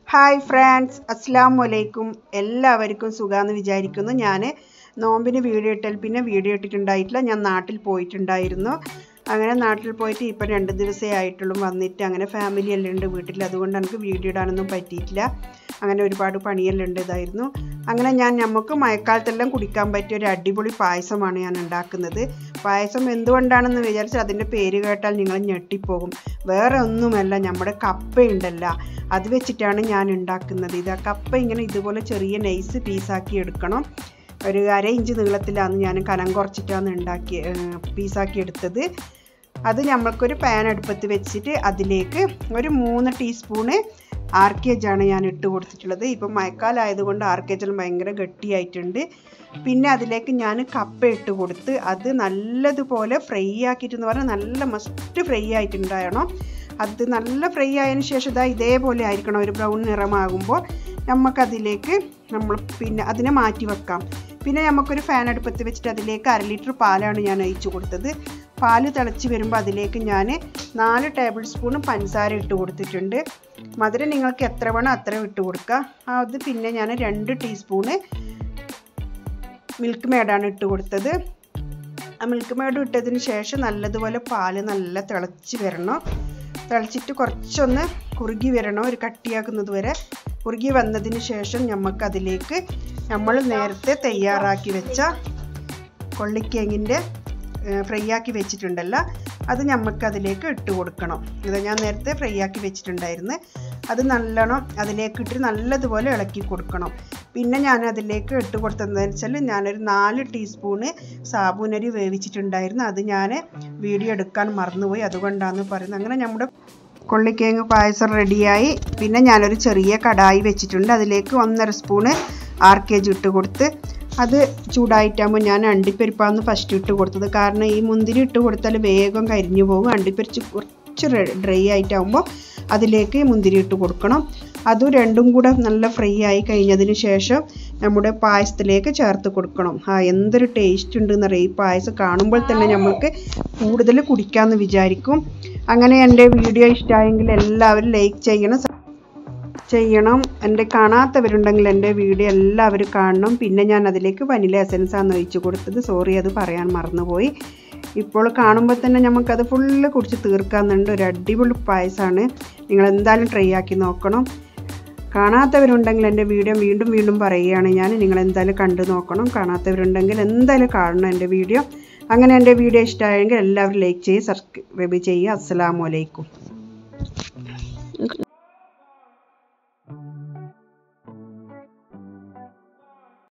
Hi friends, അസ്സലാമു അലൈക്കും. എല്ലാവർക്കും സുഖാന്ന് വിചാരിക്കുന്നു. ഞാൻ നോമ്പിന് വീഡിയോ ഇട്ടാൽ പിന്നെ വീഡിയോ ഇട്ടിട്ടുണ്ടായിട്ടില്ല. ഞാൻ നാട്ടിൽ പോയിട്ടുണ്ടായിരുന്നു. അങ്ങനെ നാട്ടിൽ പോയിട്ട് ഇപ്പം 2 ദിവസമേ ആയിട്ടുള്ളൂ വന്നിട്ട്. അങ്ങനെ ഫാമിലി എല്ലാം ഉണ്ട് വീട്ടിൽ, അതുകൊണ്ട് എനിക്ക് വീഡിയോ ഇടാനൊന്നും പറ്റിയിട്ടില്ല. അങ്ങനെ ഒരുപാട് പണിയെല്ലാം ഉണ്ട് ഇതായിരുന്നു. അങ്ങനെ നമുക്ക് മഴക്കാലത്തെല്ലാം കുടിക്കാൻ പറ്റിയ ഒരു അടിപൊളി പായസമാണ് ഞാൻ ഉണ്ടാക്കുന്നത്. പായസം എന്തുകൊണ്ടാണെന്ന് വിചാരിച്ചാൽ അതിൻ്റെ പേര് കേട്ടാൽ നിങ്ങൾ ഞെട്ടിപ്പോകും. വേറെ ഒന്നുമല്ല, നമ്മുടെ കപ്പയുണ്ടല്ലോ, അത് വെച്ചിട്ടാണ് ഞാൻ ഉണ്ടാക്കുന്നത്. ഇത് കപ്പ ഇങ്ങനെ ഇതുപോലെ ചെറിയ നൈസ് പീസാക്കി എടുക്കണം. ഒരു 1/2 ഇഞ്ച് നീളത്തിലാണ് ഞാൻ കനം കുറച്ചിട്ടാണ് പീസാക്കി എടുത്തത്. അത് നമ്മൾക്കൊരു പാൻ അടുപ്പത്ത് വെച്ചിട്ട് അതിലേക്ക് ഒരു 3 ടീസ്പൂണ് ആർക്കേജാണ് ഞാൻ ഇട്ട് കൊടുത്തിട്ടുള്ളത്. ഇപ്പം മഴക്കാലമായതുകൊണ്ട് ആർക്കേജെല്ലാം ഭയങ്കര ഗട്ടിയായിട്ടുണ്ട്. പിന്നെ അതിലേക്ക് ഞാൻ കപ്പ ഇട്ട് കൊടുത്ത് അത് നല്ലതുപോലെ ഫ്രൈ ആക്കിയിട്ടെന്ന് പറഞ്ഞാൽ നല്ല മസ്റ്റ് ഫ്രൈ ആയിട്ടുണ്ടാകണം. അത് നല്ല ഫ്രൈ ആയതിനു ശേഷം ഇതേപോലെ ആയിരിക്കണം, ഒരു ബ്രൗൺ നിറമാകുമ്പോൾ നമുക്കതിലേക്ക് പിന്നെ അതിനെ മാറ്റി വെക്കാം. പിന്നെ നമുക്കൊരു ഫാൻ അടുപ്പത്ത് വെച്ചിട്ട് അതിലേക്ക് 1/2 ലിറ്റർ പാലാണ് ഞാൻ ഒഴിച്ച് കൊടുത്തത്. പാല് തിളച്ച് വരുമ്പോൾ അതിലേക്ക് ഞാൻ 4 ടേബിൾ സ്പൂൺ പഞ്ചസാര ഇട്ട് കൊടുത്തിട്ടുണ്ട്. മധുരം നിങ്ങൾക്ക് എത്ര വേണോ അത്ര ഇട്ട് കൊടുക്കുക. അത് പിന്നെ ഞാൻ 2 ടീസ്പൂണ് മിൽക്ക് മേഡാണ് ഇട്ട് കൊടുത്തത്. ആ മിൽക്ക് മേഡ് ഇട്ടതിന് ശേഷം നല്ലതുപോലെ പാല് നല്ല തിളച്ച് വരണം. തിളച്ചിട്ട് കുറച്ചൊന്ന് കുറുകി വരണം, ഒരു കട്ടിയാക്കുന്നത് വരെ. കുറുകി വന്നതിന് ശേഷം നമുക്കതിലേക്ക് നമ്മൾ നേരത്തെ തയ്യാറാക്കി വെച്ച കൊള്ളിക്കിഴങ്ങിൻ്റെ ഫ്രൈ ആക്കി വെച്ചിട്ടുണ്ടല്ലോ, അത് നമുക്കതിലേക്ക് ഇട്ട് കൊടുക്കണം. ഇത് ഞാൻ നേരത്തെ ഫ്രൈ ആക്കി വെച്ചിട്ടുണ്ടായിരുന്നു. അത് നല്ലോണം അതിലേക്ക് ഇട്ട് നല്ലതുപോലെ ഇളക്കി കൊടുക്കണം. പിന്നെ ഞാൻ അതിലേക്ക് ഇട്ട് കൊടുത്തതെന്ന് വെച്ചാൽ ഞാനൊരു 4 ടീസ്പൂണ് സാബൂനരി വേവിച്ചിട്ടുണ്ടായിരുന്നു. അത് ഞാൻ വീഡിയോ എടുക്കാൻ മറന്നുപോയി, അതുകൊണ്ടാണ് പറയുന്നത്. അങ്ങനെ നമ്മുടെ കൊള്ളിക്കിഴങ്ങ് പായസം റെഡിയായി. പിന്നെ ഞാനൊരു ചെറിയ കടായി വെച്ചിട്ടുണ്ട്. അതിലേക്ക് 1.5 സ്പൂണ് ആർക്കേജ് ഇട്ട് കൊടുത്ത് അത് ചൂടായിട്ടാകുമ്പോൾ ഞാൻ അണ്ടിപ്പരിപ്പാണ് ഫസ്റ്റ് ഇട്ട് കൊടുത്തത്. കാരണം ഈ മുന്തിരി ഇട്ട് കൊടുത്താൽ വേഗം കരിഞ്ഞു പോകും. അണ്ടിപ്പരിച്ച് കുറച്ച് ഡ്രൈ ആയിട്ടാകുമ്പോൾ അതിലേക്ക് മുന്തിരി ഇട്ട് കൊടുക്കണം. അതും രണ്ടും കൂടെ നല്ല ഫ്രൈ ആയി കഴിഞ്ഞതിന് ശേഷം നമ്മുടെ പായസത്തിലേക്ക് ചേർത്ത് കൊടുക്കണം. എന്തൊരു ടേസ്റ്റ് ഉണ്ടെന്നറിയാം. ഈ പായസം കാണുമ്പോൾ തന്നെ നമ്മൾക്ക് കൂടുതൽ കുടിക്കാമെന്ന് വിചാരിക്കും. അങ്ങനെ എൻ്റെ വീഡിയോ ഇഷ്ടമായെങ്കിൽ എല്ലാവരും ലൈക്ക് ചെയ്യണം. എൻ്റെ കാണാത്തവരുണ്ടെങ്കിൽ എൻ്റെ വീഡിയോ എല്ലാവരും കാണണം. പിന്നെ ഞാൻ അതിലേക്ക് വനില എസൻസാണ് ഒഴിച്ച് കൊടുത്തത്. സോറി, അത് പറയാൻ മറന്നുപോയി. ഇപ്പോൾ കാണുമ്പോൾ തന്നെ നമുക്കത് ഫുള്ള് കുടിച്ച് തീർക്കാമെന്നുണ്ട്. ഒരു അടിപൊളി പായസമാണ്. നിങ്ങൾ എന്തായാലും ട്രൈ ആക്കി നോക്കണം. കാണാത്തവരുണ്ടെങ്കിൽ എൻ്റെ വീഡിയോ വീണ്ടും പറയുകയാണ് ഞാൻ, നിങ്ങൾ എന്തായാലും കണ്ടു നോക്കണം. കാണാത്തവരുണ്ടെങ്കിൽ എന്തായാലും കാണണം എൻ്റെ വീഡിയോ. അങ്ങനെ എൻ്റെ വീഡിയോ ഇഷ്ടമായെങ്കിൽ എല്ലാവരും ലൈക്ക് ചെയ്യുക, സബ്സ്ക്രൈബ് ചെയ്യുക. അസ്സലാമു അലൈക്കും.